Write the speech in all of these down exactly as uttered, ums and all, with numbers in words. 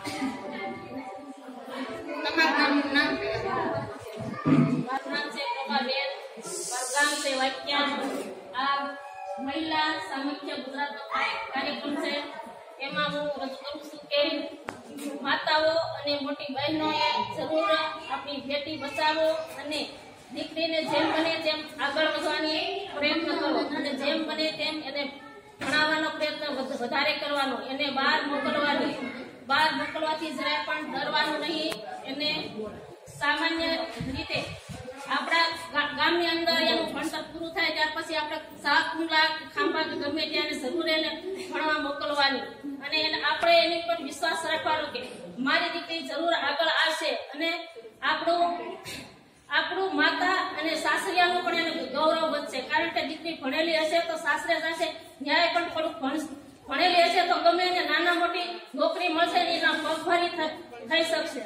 તમારું નામ મારું નામ છે પ્રભાબેન પરગામ છે વાક્યા। આ મહિલા સામખ્ય ગુજરાતનો કાર્યક્રમ છે। એમાં હું રજૂ કરું છું કે માતાઓ અને મોટી બહેનોએ જરૂર આપણી બેટી બચાવો અને દીકરીને જેમ બને તેમ આગળ વધવાની પ્રયત્ન કરો અને જેમ બને તેમ એને ભણાવવાનો પ્રયત્ન વધારે કરવાનો, એને બહાર મોકલવાની। બહાર મોકલવાથી જરાય પણ ડરવાનું નહીં। એને સામાન્ય રીતે આપણા ગામની અંદર એનું ભણતર પૂરું થાય ત્યાર પછી આપણે સાકુલા ખાંભા કે ગમે ત્યાં જરૂર એને ભણવા મોકલવાની અને એને આપણે એની પર વિશ્વાસ રાખવાનો કે મારી દીકરી જરૂર આગળ આવશે અને આપણું આપણું માતા અને સાસરિયાનું પણ એને ગૌરવ વધશે। કારણ કે દીકરી ભણેલી હશે તો સાસરે જશે, ન્યાય પણ થોડુંક ભણેલી હશે તો ગમે એને નાના મોટી નોકરી મળશે ને એના પગભરી થઈ શકશે।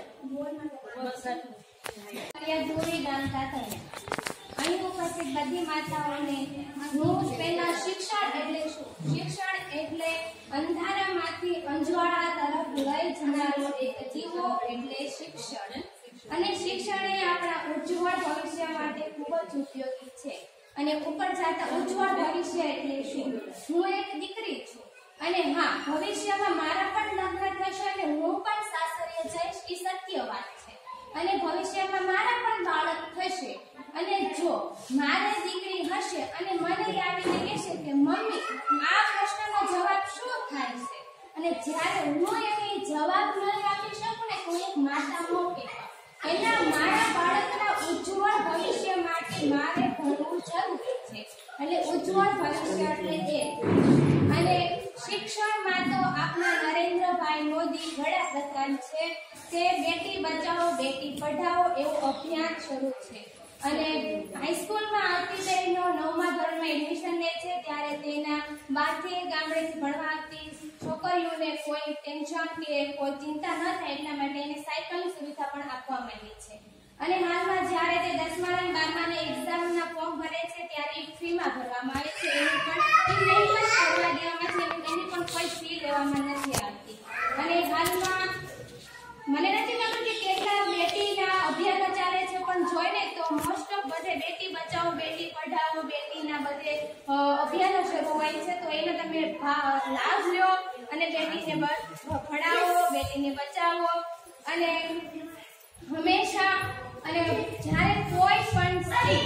અહીં ઉપસ્થિત બધી માતાઓને હું પહેલા શિક્ષણ એટલે શું, શિક્ષણ એટલે અંધારામાંથી અંજવાળા તરફ લઈ જનારો એક જીવો એટલે શિક્ષણ અને શિક્ષણ એ આપણા ઉજ્જવળ ભવિષ્ય માટે ખૂબ જ ઉપયોગી છે। અને ઉપર જતા ઉજ્જવળ ભવિષ્ય એટલે શું, હું એક દીકરી છું અને હા ભવિષ્યમાં મારા પણ લગ્ન થશે અને હું પણ સાસરીએ જઈશ, એ સત્ય વાત છે અને ભવિષ્યમાં મારા પણ બાળક થશે અને જો મારી દીકરી હશે અને મને આવીને કહેશે કે મમ્મી આ પ્રશ્નનો જવાબ શું થાય છે અને જ્યારે હું એને જવાબ નહીં આપી શકું ને તો એક માતા મોટી એના મારા બાળકના ઉજ્જવળ ભવિષ્ય માટે મારે ભણવું જરૂરી છે। એટલે ઉજ્જવળ ભવિષ્ય એટલે એ અને શિક્ષણમાં તો આપણા નરેન્દ્રભાઈ મોદી વડાપ્રધાન છે તે બેટી બચાવો બેટી પઢાઓ એવું અભિયાન શરૂ છે અને હાઈસ્કૂલમાં આવતી બહેનો નવમા ધોરણમાં એડમિશન લે છે ત્યારે તેના બહારથી ગામડેથી ભણવા આવતી છોકરીઓને કોઈ ટેન્શન કે કોઈ ચિંતા ન થાય એટલા માટે એને સાયકલની સુવિધા પણ આપવામાં આવી છે અને હાલમાં જ્યારે તે દસમા અને બારમાની એક્ઝામના ફોર્મ ભરે છે ત્યારે ફ્રીમાં ભરવામાં આવે છે, એની પણ ફી નહીં ભરવા દેવામાં છે, એની પણ કોઈ ફી લેવામાં નથી આવતી અને હાલમાં મને નથી ખબર કે કેટલા બેટીના અભિયાનો ચાલે છે પણ જોઈને તો મોસ્ટ ઓફ બધે બેટી બચાવો બેટી પઢાઓ બેટીના બધે અભિયાનો શરૂ હોય છે તો એનો તમે લાભ લો અને બેટીને ભણાવો બેટીને બચાવો અને હંમેશા અને જ્યારે કોઈ પણ સ્ત્રી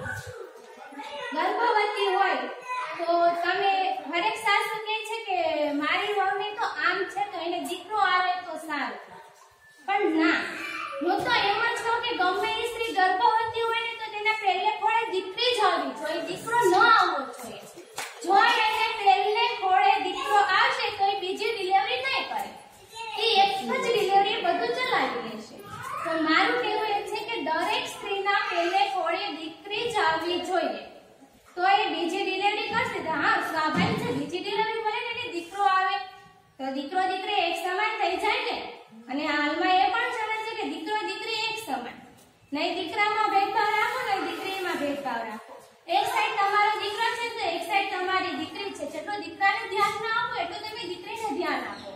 ગર્ભવતી હોય તો તમે હરેક સાસુ કહે છે કે મારી વહુને તો આમ છે તો એને દીકરો આવે તો સારું, પણ ના, હું તો એમ જ કહું કે ગમે એ સ્ત્રી ગર્ભવતી હોય ને તો તેના પહેલે ખોળે દીકરી જ આવવી જોઈએ, દીકરો ન આવવો જોઈએ। જો એને પહેલે ખોળે દીકરો આવશે તો એ બીજી ડિલિવરી નહીં કરે, એ એક જ ડિલિવરી બધું ચલાવી લેશે। તો મારું કહેવું એ છે કે દરેક સ્ત્રીના પહેલે ખોળે દીકરી જ આવવી જોઈએ તો એ બીજી ડિલિવરી કરશે તો હા સ્વાભાવિક છે બીજી ડિલિવરી ભલે ને દીકરો આવે તો દીકરો દીકરી એક સમાન થઈ જાય ને અને હાલમાં એ પણ ચાલે છે કે દીકરો દીકરી એક સમાન, નહીં દીકરામાં ભેદભાવ રાખો નહીં દીકરીમાં ભેદભાવ રાખો, એક સાઈડ તમારો દીકરો છે તો એક સાઈડ તમારી દીકરી છે, જેટલું દીકરાને ધ્યાન ના આપો એટલું તમે દીકરીને ધ્યાન આપો।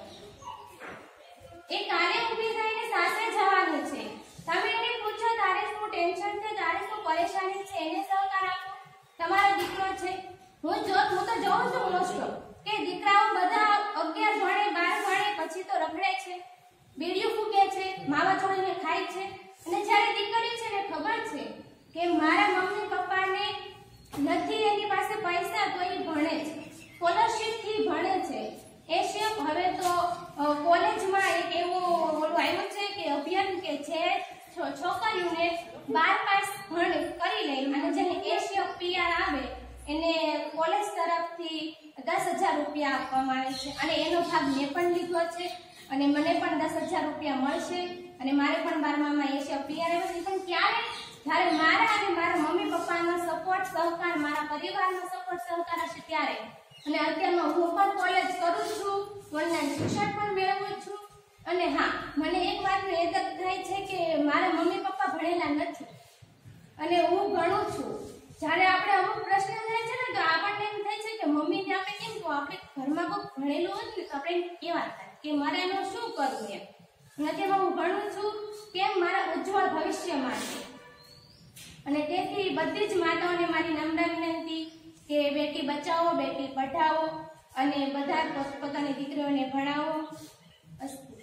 એ કાલે ઊભી થઈને સાસરે જવાનું છે, તમે એને પૂછો તારે શું ટેન્શન છે તારે શું પરેશાની છે એને સહકાર આપો। તમારો દીકરો છે હું જો હું તો જોઉં છું મોસ્ટ કે દીકરાઓ બધા અગિયાર ભણે બાર ભણે પછી તો રખડે છે, બીડીયું ફૂકે છે, માવા ચોળીને ખાય છે અને જ્યારે દીકરી છે ને ખબર છે કે મારા મમ્મી પપ્પાને નથી એની પાસે પૈસા તો એ ભણે છે, સ્કોલરશિપ થી ભણે છે। એ શેપ હવે તો કોલેજમાં એક એવું ઓલું આવ્યું છે કે અભિયાન કે જે છોકરીઓને બાર પાસ ભણ કરી લે અને જેને એશિયપ પીઆર આવે એને કોલેજ તરફથી દસ હજાર રૂપિયા આપવામાં આવે છે અને એનો ભાગ મેં પણ લીધો છે અને મને પણ દસ હજાર રૂપિયા મળશે અને મારે પણ બારમામાં એશિયપ પીઆર આવે છે, પણ ક્યારે જ્યારે મારા અને મારા મમ્મી પપ્પાનો સપોર્ટ સહકાર મારા પરિવારનો સપોર્ટ સહકાર હશે ત્યારે અને અત્યારમાં હું પણ કોલેજ કરું છું, ઓનલાઈન શિક્ષણ પણ મેળવું છું અને હા મને એક વાતની હેદત થાય છે કે મારા મમ્મી પપ્પા ભણેલા નથી અને હું ભણું છું। જ્યારે આપણે અમુક પ્રશ્ન થાય છે ને તો આપણને એમ થાય છે કે મમ્મીને આપણે કેમ તો આપણે ઘરમાં કોઈ ભણેલું હોય ને તો આપણે કેવા થાય કે મારે એનું શું કરવું એમ નદીમાં હું ભણું છું તેમ મારા ઉજ્જવળ ભવિષ્ય માટે. અને તેથી બધી જ માતાઓને મારી નમ્ર વિનંતી કે બેટી બચાવો, બેટી પઢાવો અને બધા પોતાની દીકરીઓને ભણાવો. અસ્તુ.